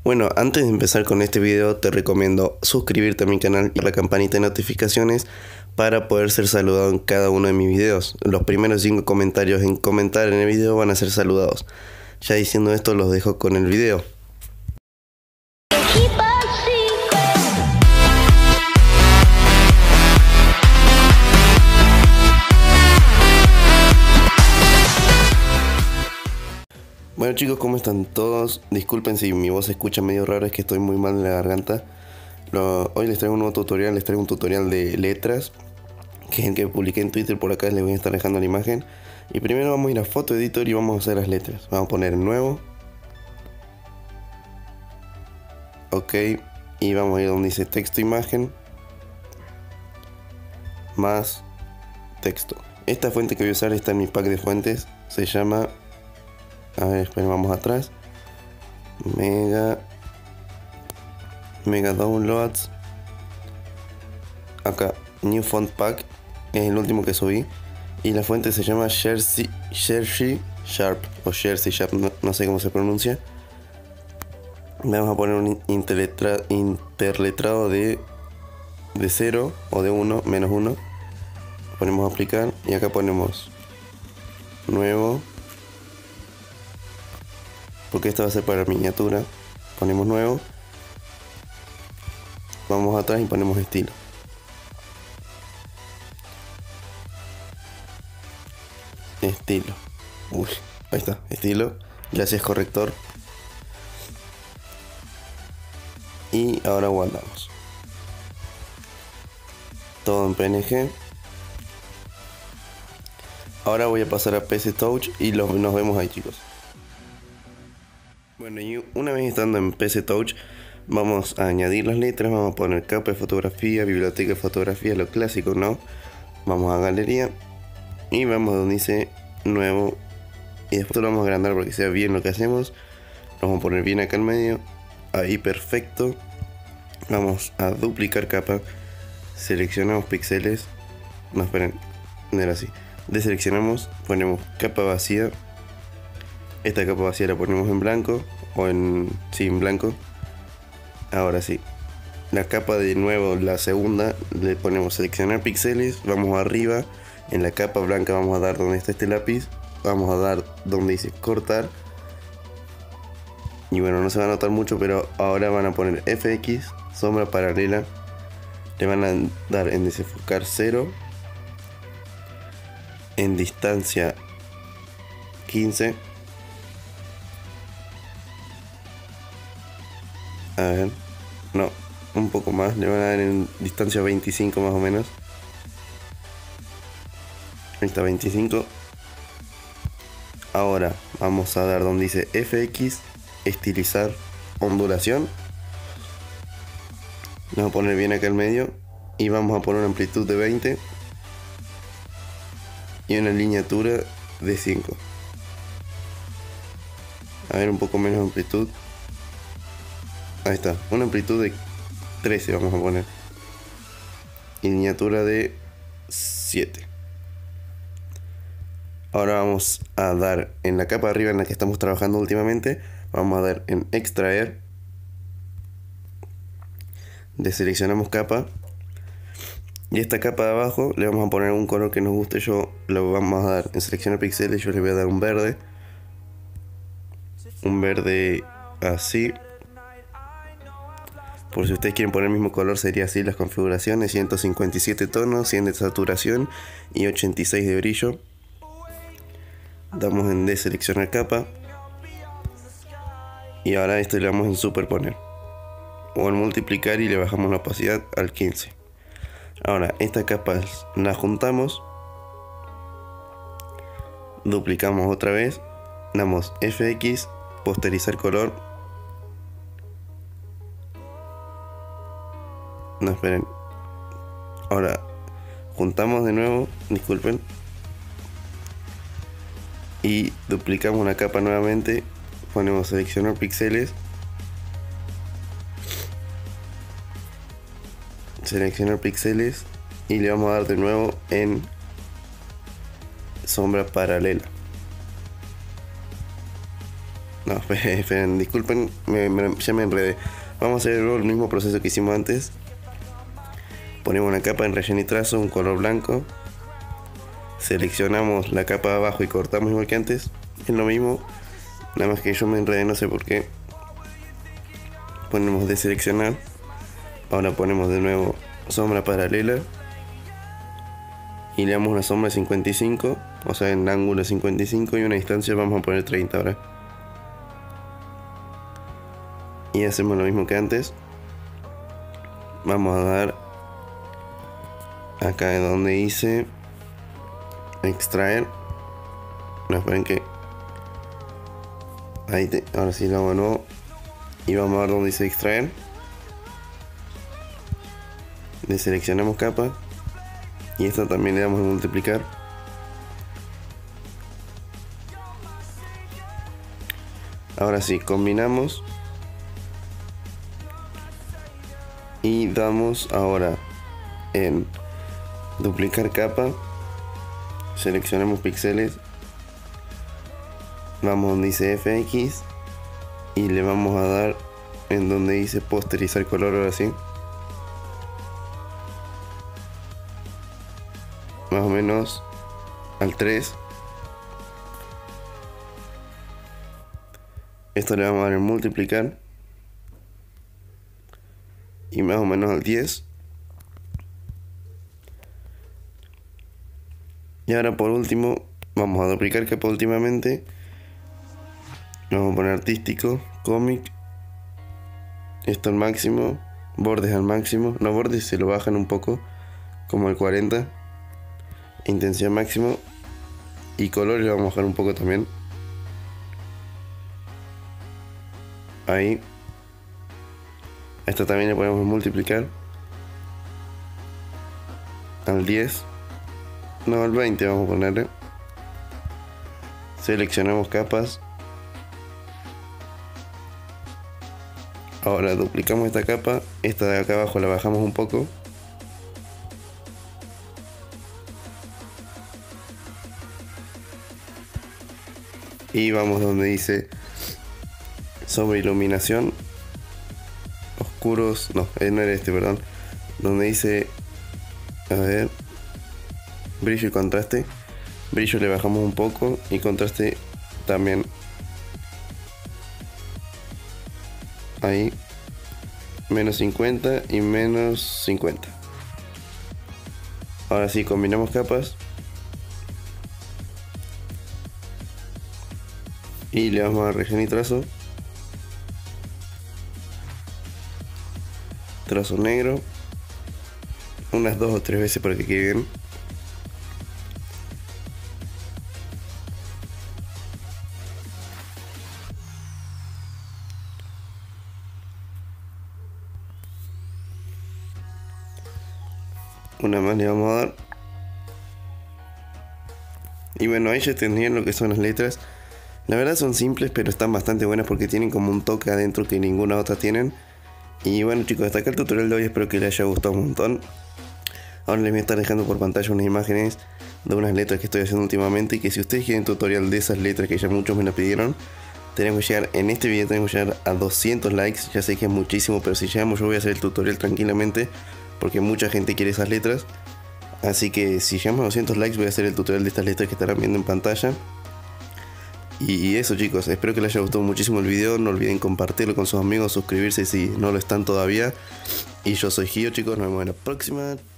Bueno, antes de empezar con este video te recomiendo suscribirte a mi canal y la campanita de notificaciones para poder ser saludado en cada uno de mis videos. Los primeros 5 comentarios en comentar en el video van a ser saludados. Ya diciendo esto, los dejo con el video. Bueno chicos, ¿cómo están todos? Disculpen si mi voz se escucha medio raro, es que estoy muy mal en la garganta. Hoy les traigo un nuevo tutorial, les traigo un tutorial de letras, que es el que publiqué en Twitter. Por acá les voy a estar dejando la imagen. Y primero vamos a ir a Photo Editor y vamos a hacer las letras. Vamos a poner nuevo. Ok, y vamos a ir donde dice texto imagen más texto. Esta fuente que voy a usar está en mi pack de fuentes, se llama... A ver, esperen, vamos atrás. Mega Downloads. Acá, New Font Pack. Es el último que subí. Y la fuente se llama Jersey Sharp. O Jersey Sharp, no sé cómo se pronuncia. Vamos a poner un interletrado de 0 o de 1, menos 1. Ponemos aplicar. Y acá ponemos nuevo. Porque esto va a ser para miniatura. Ponemos nuevo. Vamos atrás y ponemos estilo. Estilo. Uy, ahí está, estilo. Gracias, corrector. Y ahora guardamos. Todo en PNG. Ahora voy a pasar a PC Touch y nos vemos ahí, chicos. Bueno, y una vez estando en PC Touch, vamos a añadir las letras, vamos a poner capa de fotografía, biblioteca de fotografía, lo clásico, ¿no? Vamos a galería y vamos a donde dice nuevo y después lo vamos a agrandar para que sea bien lo que hacemos. Lo vamos a poner bien acá en medio, ahí perfecto. Vamos a duplicar capa, seleccionamos píxeles, no esperen, no era así. Deseleccionamos, ponemos capa vacía. Esta capa vacía la ponemos en blanco o en blanco. Ahora sí, la capa de nuevo, la segunda, le ponemos seleccionar píxeles, vamos arriba, en la capa blanca vamos a dar donde está este lápiz, vamos a dar donde dice cortar. Y bueno, no se va a notar mucho, pero ahora van a poner FX, sombra paralela, le van a dar en desenfocar 0, en distancia 15. A ver, no, un poco más, le van a dar en distancia 25 más o menos. Ahí está, 25. Ahora vamos a dar donde dice FX, estilizar, ondulación. Vamos a poner bien acá en medio y vamos a poner una amplitud de 20 y una lineatura de 5. A ver, un poco menos de amplitud. Ahí está, una amplitud de 13 vamos a poner. Y lineatura de 7. Ahora vamos a dar en la capa de arriba en la que estamos trabajando últimamente. Vamos a dar en extraer. Deseleccionamos capa. Y esta capa de abajo le vamos a poner un color que nos guste. Yo lo vamos a dar en seleccionar píxeles. Yo le voy a dar un verde. Un verde así. Por si ustedes quieren poner el mismo color, sería así las configuraciones: 157 tonos, 100 de saturación y 86 de brillo. Damos en deseleccionar capa. Y ahora esto le damos en superponer. O en multiplicar y le bajamos la opacidad al 15. Ahora, esta capa la juntamos. Duplicamos otra vez. Damos FX, posterizar color. No, esperen. Ahora juntamos de nuevo, disculpen. Y duplicamos una capa nuevamente. Ponemos seleccionar píxeles. Seleccionar píxeles. Y le vamos a dar de nuevo en sombra paralela. No, esperen, disculpen, ya me enredé. Vamos a hacer el mismo proceso que hicimos antes. Ponemos una capa en relleno y trazo, un color blanco. Seleccionamos la capa de abajo y cortamos igual que antes. Es lo mismo, nada más que yo me enredé, no sé por qué. Ponemos deseleccionar. Ahora ponemos de nuevo sombra paralela. Y le damos una sombra de 55, o sea en ángulo 55 y una distancia vamos a poner 30 ahora. Y hacemos lo mismo que antes. Vamos a dar acá donde dice extraer. No, esperen que ahí ahora sí lo hago de nuevo. Y vamos a ver donde dice extraer. Deseleccionamos capa. Y esta también le damos a multiplicar. Ahora sí, combinamos. Y damos ahora en duplicar capa. Seleccionamos píxeles. Vamos donde dice FX. Y le vamos a dar en donde dice posterizar color, ahora sí. Más o menos al 3. Esto le vamos a dar en multiplicar. Y más o menos al 10. Y ahora por último vamos a duplicar capa últimamente. Vamos a poner artístico, cómic. Esto al máximo. Bordes al máximo. No, bordes se lo bajan un poco, como al 40. Intensidad máximo. Y color le vamos a bajar un poco también. Ahí. A esta también le podemos multiplicar. Al 10. No, al 20 vamos a ponerle. Seleccionamos capas. Ahora duplicamos esta capa. Esta de acá abajo la bajamos un poco. Y vamos donde dice sobre iluminación, oscuros, no era este, perdón. Donde dice, a ver, brillo y contraste. Brillo le bajamos un poco y contraste también. Ahí, menos 50 y menos 50. Ahora sí, combinamos capas. Y le vamos a dar relleno y trazo. Trazo negro. Unas 2 o 3 veces para que quede bien. Una más le vamos a dar. Y bueno, ahí ya tendrían lo que son las letras. La verdad son simples, pero están bastante buenas porque tienen como un toque adentro que ninguna otra tienen. Y bueno chicos, hasta acá el tutorial de hoy, espero que les haya gustado un montón. Ahora les voy a estar dejando por pantalla unas imágenes de unas letras que estoy haciendo últimamente. Y que si ustedes quieren tutorial de esas letras que ya muchos me la pidieron, tenemos que llegar, en este video tenemos que llegar a 200 likes. Ya sé que es muchísimo, pero si llegamos yo voy a hacer el tutorial tranquilamente, porque mucha gente quiere esas letras. Así que si llegamos a 200 likes voy a hacer el tutorial de estas letras que estarán viendo en pantalla. Y eso chicos, espero que les haya gustado muchísimo el video. No olviden compartirlo con sus amigos, suscribirse si no lo están todavía. Y yo soy Gio chicos, nos vemos en la próxima.